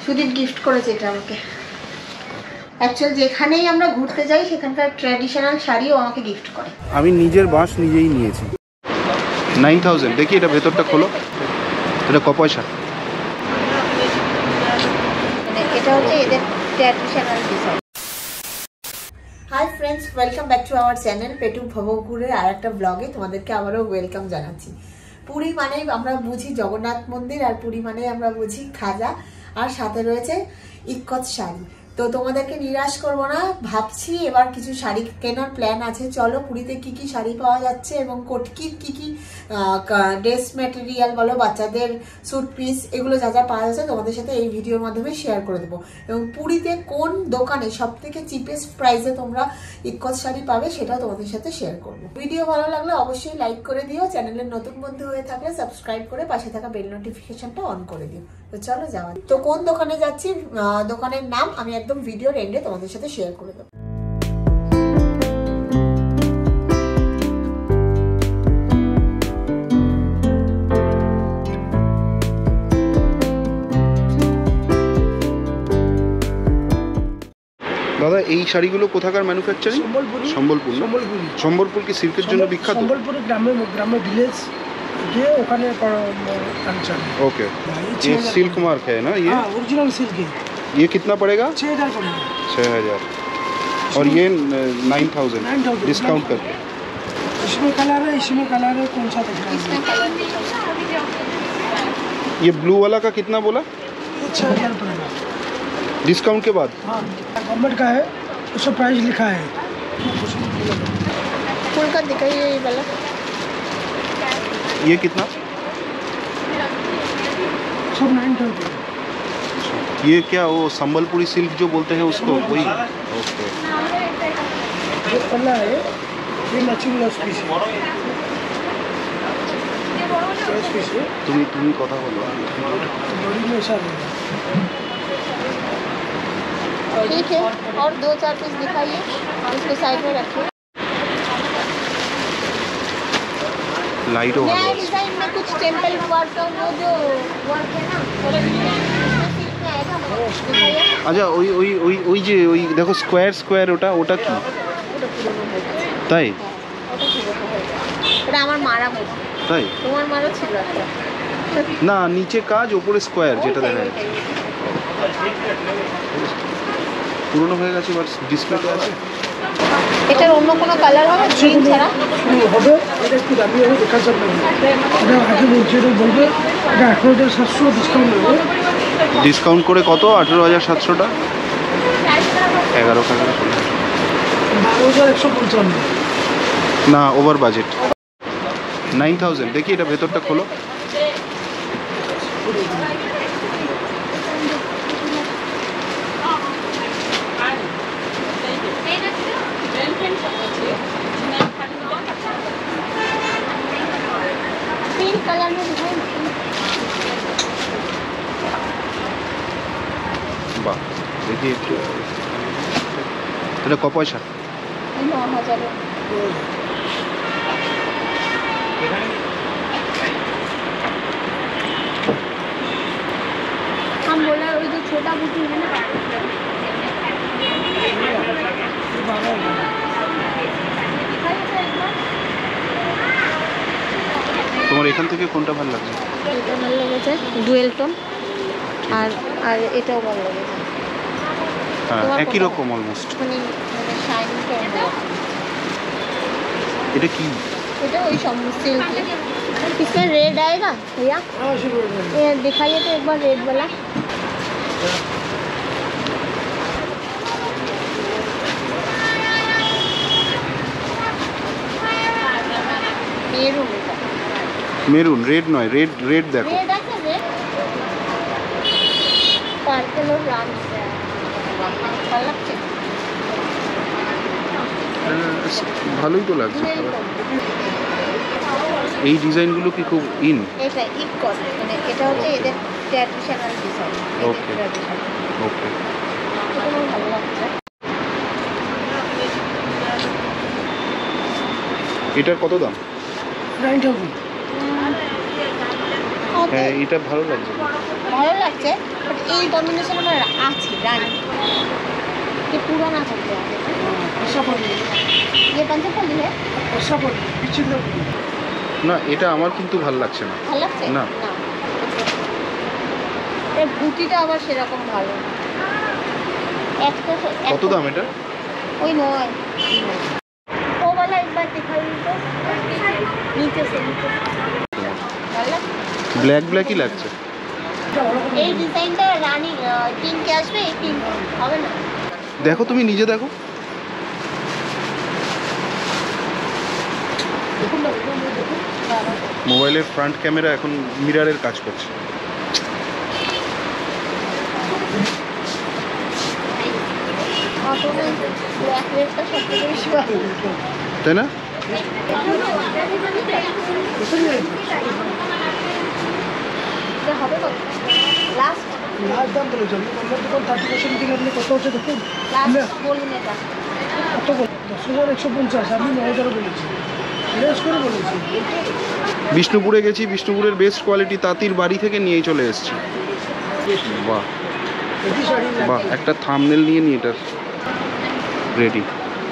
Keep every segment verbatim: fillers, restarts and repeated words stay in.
Sudip gift করেছে এটা আমাকে। অ্যাকচুয়ালি যেখানেই আমরা ঘুরতে যাই সেখানকার ট্র্যাডিশনাল শাড়িও আমাকে গিফট করে। আমি নিজের বাঁশ নিজেই নিয়েছি। Nine thousand. দেখি এটা ভেতরটা খোলো, এটা ক পয়সা? মানে এটা হচ্ছে এদের traditional design. Hi friends, welcome back to our channel পেটু ভবঘুরের আর একটা ব্লগে তোমাদেরকে আবারও ওয়েলকাম জানাচ্ছি। পুরী মানে আমরা বুঝি জগন্নাথ মন্দির, আর পুরী মানে আমরা বুঝি খাজা, আর সাথে রয়েছে ইক্কত শাড়ি। তো তোমাদেরকে নিরাশ করবো না, ভাবছি এবার কিছু শাড়ি কেনার প্ল্যান আছে। চলো পুরীতে কি কি শাড়ি পাওয়া যাচ্ছে এবং কটকির কি কি ড্রেস ম্যাটেরিয়াল বলো, বাচ্চাদের স্যুট পিস, এগুলো যা যা পাওয়া যাচ্ছে তোমাদের সাথে এই ভিডিওর মাধ্যমে শেয়ার করে দেবো। এবং পুরীতে কোন দোকানে সব থেকে চিপেস্ট প্রাইসে তোমরা ইক্কত শাড়ি পাবে সেটাও তোমাদের সাথে শেয়ার করবো। ভিডিও ভালো লাগলে অবশ্যই লাইক করে দিও, চ্যানেলের নতুন বন্ধু হয়ে থাকলে সাবস্ক্রাইব করে পাশে থাকা বেল নোটিফিকেশনটা অন করে দিও। তো চলো যাওয়া। তো কোন দোকানে যাচ্ছি, দোকানের নাম আমি একদম ভিডিওর এন্ডে তোমাদের সাথে শেয়ার করে দেবো। দাদা এই শাড়িগুলো কোথাকার ম্যানুফ্যাকচারিং? সম্বলপুর। সম্বলপুর সম্বলপুর কি সিল্কের জন্য বিখ্যাত? সম্বলপুর গ্রামে গ্রামে ভিলেজ ये ওখানে কালচার। ओके, ये सिल्क मार्क है ना? ये ओरिजिनल सिल्क है। ये कितना पड़ेगा? छः हज़ार पड़ेगा। छः हज़ार और ये नाइन थाउजेंड डिस्काउंट करके। इसमें कलर है, इसमें कलर है, कौन सा देखना है? ये ब्लू वाला का कितना बोला? छः हज़ार पड़ेगा डिस्काउंट के बाद। हाँ, गवर्नमेंट का है, उसका प्राइस लिखा है। फुल का दिखाइए ये वाला। ये कितना? सब नाइन थाउजेंड। ये क्या वो संबलपुरी सिल्क जो बोलते हैं उसको, वही? ओके। ये पल्ला है, ये नेचुरल पीस है। तुम्ही तुम्ही কথা বলো। बॉडी में ऐसा रहेगा। ठीक है, और दो चार पीस दिखाइए, इसको साइड में रखिए। लाइट हो नया डिजाइन में कुछ टेम्पल वर्क का वो जो वर्क है ना, আচ্ছা ওই ওই ওই ওই যে ওই দেখো স্কোয়ার স্কোয়ার ওটা ওটা কি? তাই এটা আমার মারা মতো। তাই তোমার মারা ছিল না, নিচে কাজ উপরে স্কোয়ার যেটা দেখা যাচ্ছে। পুরনো হয়ে গেছে, বাট ডিসপ্লেতে আছে। এটার অন্য কোনো কালার হবে গ্রিন ছাড়া? হবে, এটা একটু দামি হবে, দেখা যাবে। এটা আগে বলছি, এটা বলবে এটা আঠারো হাজার সাতশো ডিসকাউন্ট হবে। ডিসকাউন্ট করে কত? আঠেরো হাজার সাতশোটা এগারো টাকা বারো হাজার একশো পঞ্চান্ন না, ওভার বাজেট। Nine thousand. দেখি এটা ভেতরটা খোলো। कलर में दिखाई বাহ, দেখি এটা ক পয়সা? नौ हजार। हम बोला वो जो छोटा बुटी है ना, তোমার এখান থেকে কোনটা ভালো লাগছে? এটা ভালো লেগেছে, ডুয়েল টোন, আর আর এটাও ভালো লেগেছে। হ্যাঁ, একই রকম অলমোস্ট, মানে মানে শাইন টোন। এটা কি? এটা ওই सिल्क है। इसमें रेड आएगा भैया? ये दिखाइए तो एक बार रेड वाला। मेरून মেরুন, রেড নয়, রেড রেড দেখো। রেড আছে, রেড পার্পল और রাম ভালো লাগছে। ভালোই তো লাগছে। এই ডিজাইনগুলো কি খুব ইন? এটা ইক্কত, মানে এটা হচ্ছে এদের ট্র্যাডিশনাল ডিজাইন। ওকে ওকে, এটা ভালো লাগছে। এটার কত দাম? Nine thousand. হ্যাঁ, এটা ভালো লাগছে। ভালো লাগছে, বাট এই কম্বিনেশন আমার আছে রানি ये पुराना हो गया ऐसा पड़ी ये पंचपल्ली है ऐसा पड़ी बिचिंदा না এটা আমার কিন্তু ভালো লাগছে না। ভালো লাগছে না। এর বুটিটা আবার সেরকম ভালো। কত দাম এটা? ওই নয় ও वाला एक बार दिखाई तो नीचे से नीचे ভালো লাগছে। ব্ল্যাক ব্ল্যাকই লাগছে। এই ডিজাইনটা রানী পিঙ্ক আসবে, এই পিঙ্ক হবে না। দেখো তুমি নিজে দেখো। মোবাইলের ফ্রন্ট ক্যামেরা এখন মিররের কাজ করছে। তাই না? হবে কত লাস্ট লাস্ট দাম বলে চলবে আমরা যখন থার্টি পার্সেন্ট দিকে আপনি কত হচ্ছে দেখুন লাস্ট বলুন এটা কত বল দশ হাজার একশো পঞ্চাশ আমি নয় হাজারও বলেছি লেস করে বলেছি। বিষ্ণুপুরে গেছি, বিষ্ণুপুরের বেস্ট কোয়ালিটি তাঁতির বাড়ি থেকে নিয়েই চলে এসেছি। বাহ বাহ, একটা থাম্বনেল নিয়ে নিয়ে এটার রেডি।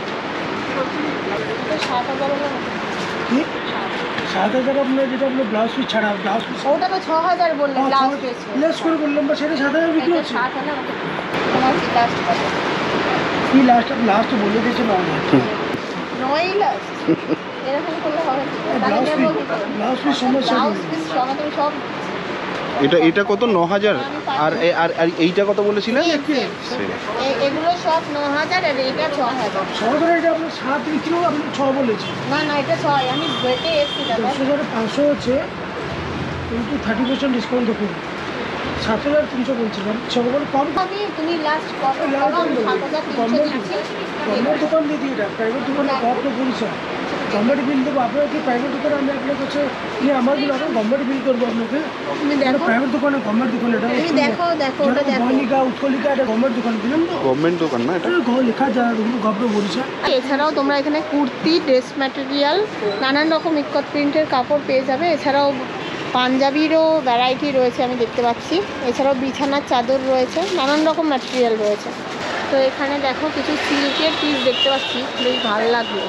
সাত হাজার কি সাত হাজার আপনার যেটা আপনার ব্লাউজ পিস ছাড়া ব্লাউজ পিস ওটা তো ছ হাজার বললেন ব্লাউজ পিস লেস করে বললাম বা সেটা সাত হাজার বিক্রি হচ্ছে। সাত হাজার তোমার কি লাস্ট কত? কি লাস্ট লাস্ট বলে দিয়েছে নয় হাজার নয় লাস্ট এরকম করলে হবে ব্লাউজ পিস ব্লাউজ পিস সমস্যা ব্লাউজ পিস সব সব এটা এটা কত? ন হাজার। আর এ- আর আর এইটা কত বলেছিলেন? এ- এগুলো সব ন হাজার আর এটা ছ হাজার। ছ হাজার এটা আপনার সাত বিক্রি হোক আপনি ছ বলেছি। না না এটা ছয়, আমি বেটে এসছি দাদা। দশ হাজার পাঁচশো হচ্ছে কিন্তু থার্টি পার্সেন্ট ডিসকাউন্ট দেখুন সাত হাজার তিনশো বলছিলাম সবার কম। আমি তুমি লাস্ট কত টাকা? আমি সাত হাজার তিনশো দিচ্ছি। গভর্নমেন্ট দোকান দিয়ে দিই এটা প্রাইভেট দোকানে গভর্নমেন্ট পরিষেবা গভর্নমেন্ট বিল দেবো আপনার কি প্রাইভেট দোকানে আমি আপনার কাছে নিয়ে আমার বিল আপনার গভর্নমেন্ট বিল করবো আপনাকে। তুমি দেখো প্রাইভেট দোকানে গভর্নমেন্ট দোকানে এটা তুমি দেখো দেখো ওটা দেখো। বর্ণিকা উৎকলিকা এটা গভর্নমেন্ট দোকান দিলাম তো গভর্নমেন্ট দোকান না এটা? ঘর লেখা যায় গভর্নমেন্ট পরিষেবা। এছাড়াও তোমরা এখানে কুর্তি, ড্রেস ম্যাটেরিয়াল, নানান রকম ইক্কত প্রিন্টের কাপড় পেয়ে যাবে। এছাড়াও পাঞ্জাবিরও ভ্যারাইটি রয়েছে আমি দেখতে পাচ্ছি। এছাড়াও বিছানার চাদর রয়েছে, নানান রকম ম্যাটেরিয়াল রয়েছে। তো এখানে দেখো কিছু সিল্কের পিস দেখতে পাচ্ছি, বেশ ভালো লাগলো।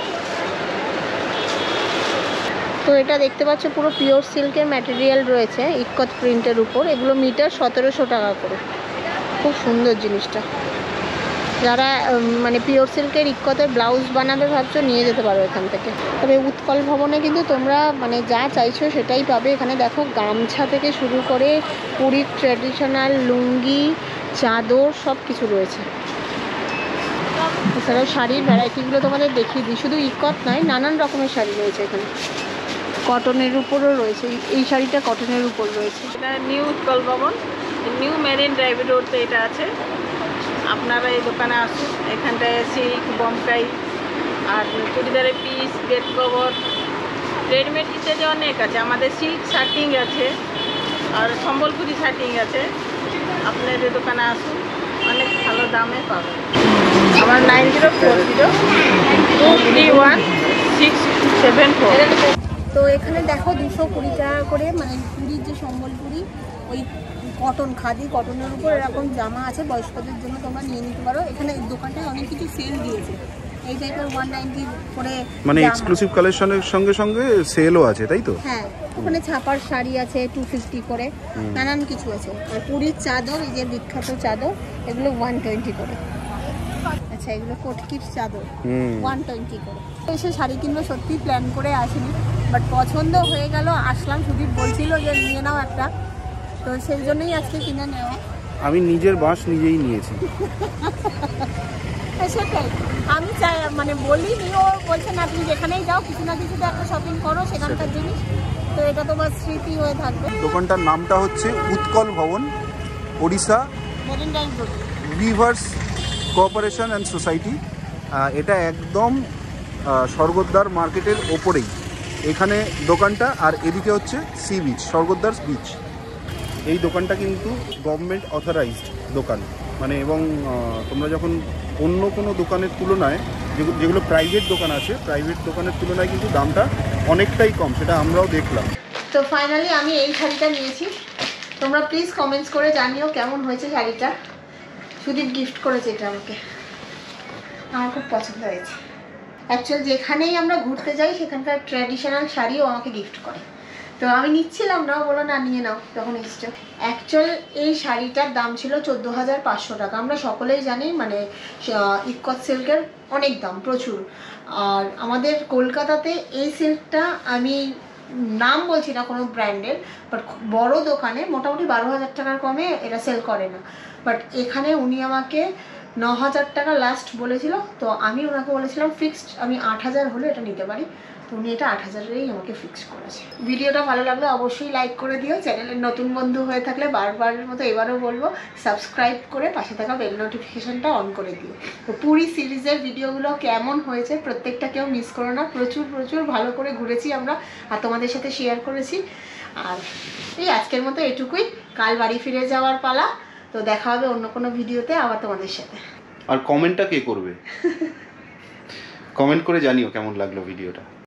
তো এটা দেখতে পাচ্ছ পুরো পিওর সিল্কের ম্যাটেরিয়াল রয়েছে ইক্কত প্রিন্টের উপর। এগুলো মিটার সতেরোশো টাকা করে। খুব সুন্দর জিনিসটা। যারা মানে পিওর সিল্কের ইক্কতের ব্লাউজ বানাবে ভাবছো, নিয়ে যেতে পারো এখান থেকে। তবে উৎকল ভবনে কিন্তু তোমরা মানে যা চাইছো সেটাই পাবে। এখানে দেখো গামছা থেকে শুরু করে পুরীর ট্র্যাডিশনাল লুঙ্গি, চাদর সব কিছু রয়েছে। এছাড়াও শাড়ির ভ্যারাইটিগুলো তোমাদের দেখিয়ে দিই। শুধু ইক্কত নয়, নানান রকমের শাড়ি রয়েছে এখানে। কটনের উপরও রয়েছে, এই শাড়িটা কটনের উপর রয়েছে। এটা নিউ উৎকল ভবন, নিউ মেরিন ড্রাইভ রোডতে এটা আছে। আপনারা এই দোকানে আসুন। এখানটায় সিল্ক, বমকাই আর চুড়িদারের পিস, বেড কভার, রেডিমেড ইত্যাদি অনেক আছে। আমাদের সিল্ক শার্টিং আছে আর সম্বলপুরি শার্টিং আছে। আপনাদের দোকানে আসুন, অনেক ভালো দামে পাবেন। আমার nine zero four zero two three one six seven four. তো এখানে দেখো দুশো কুড়ি টাকা করে, মানে পুরীর যে সম্বলপুরি ওই কটন, খাদি কটনের উপর এরকম জামা আছে। বয়স্কদের জন্য তোমরা নিয়ে নিতে পারো। এখানে এই দোকানটায় অনেক কিছু সেল দিয়েছে। এই টাইপের ওয়ান নাইনটি করে মানে জামা। এক্সক্লুসিভ কালেকশনের সঙ্গে সঙ্গে সেলও আছে, তাই তো? হ্যাঁ, ওখানে ছাপার শাড়ি আছে টু ফিফটি করে, নানান কিছু আছে। আর পুরীর চাদর, এই যে বিখ্যাত চাদর, এগুলো ওয়ান টোয়েন্টি করে। আচ্ছা, এগুলো কটকির চাদর ওয়ান টোয়েন্টি করে। এসে শাড়ি কিনবো সত্যি প্ল্যান করে আসিনি, বাট পছন্দ হয়ে গেল, আসলাম। সুদীপ বলছিল যে নিয়ে নাও একটা, তো সেই জন্যই আজকে কিনে নেওয়া। আমি নিজের বাঁশ নিজেই নিয়েছি। সেটাই আমি চাই, মানে বলিনি, ও বলছে না তুমি যেখানেই যাও কিছু না কিছু তো একটা শপিং করো সেখানকার জিনিস, তো এটা তোমার স্মৃতি হয়ে থাকবে। দোকানটার নামটা হচ্ছে Utkal Bhavan, Odisha marine drive road, weavers cooperation and society. এটা একদম আহ, স্বর্গদ্বার মার্কেটের ওপরেই এখানে দোকানটা। আর এদিকে হচ্ছে সি বিচ, স্বর্গদ্বার বিচ। এই দোকানটা কিন্তু গভর্নমেন্ট অথরাইজড দোকান, মানে এবং আহ, তোমরা যখন অন্য কোনো দোকানের তুলনায় যেগুলো যেগুলো প্রাইভেট দোকান আছে, প্রাইভেট দোকানের তুলনায় কিন্তু দামটা অনেকটাই কম, সেটা আমরাও দেখলাম। তো ফাইনালি আমি এই শাড়িটা নিয়েছি। তোমরা প্লিজ কমেন্টস করে জানিও কেমন হয়েছে শাড়িটা। সুদীপ গিফট করেছে এটা আমাকে, আমার খুব পছন্দ হয়েছে। অ্যাকচুয়াল যেখানেই আমরা ঘুরতে যাই সেখানকার ট্র্যাডিশনাল শাড়িও আমাকে গিফট করে, তো আমি নিচ্ছিলাম না, বলো না নিয়ে নাও তখন এসছো। অ্যাকচুয়াল এই শাড়িটার দাম ছিল চোদ্দো হাজার পাঁচশো টাকা। আমরা সকলেই জানি মানে ইকত সিল্কের অনেক দাম, প্রচুর। আর আমাদের কলকাতাতে এই সিল্কটা, আমি নাম বলছি না কোনো ব্র্যান্ডের, বাট বড় দোকানে মোটামুটি বারো হাজার টাকার কমে এটা সেল করে না। বাট এখানে উনি আমাকে ন হাজার টাকা লাস্ট বলেছিল, তো আমি ওনাকে বলেছিলাম ফিক্সড আমি আট হাজার হলে এটা নিতে পারি, তো উনি এটা আট হাজারেই আমাকে ফিক্স করেছে। ভিডিওটা ভালো লাগলে অবশ্যই লাইক করে দিও। চ্যানেলের নতুন বন্ধু হয়ে থাকলে বারবারের মতো এবারও বলবো সাবস্ক্রাইব করে পাশে থাকা বেল নোটিফিকেশনটা অন করে দিও। তো পুরী সিরিজের ভিডিওগুলো কেমন হয়েছে প্রত্যেকটা কেউ মিস করো না। প্রচুর প্রচুর ভালো করে ঘুরেছি আমরা আর তোমাদের সাথে শেয়ার করেছি। আর এই আজকের মতো এটুকুই, কাল বাড়ি ফিরে যাওয়ার পালা। তো দেখা হবে অন্য কোনো ভিডিওতে আবার তোমাদের সাথে। আর কমেন্টটা কে করবে? কমেন্ট করে জানিও কেমন লাগলো ভিডিওটা।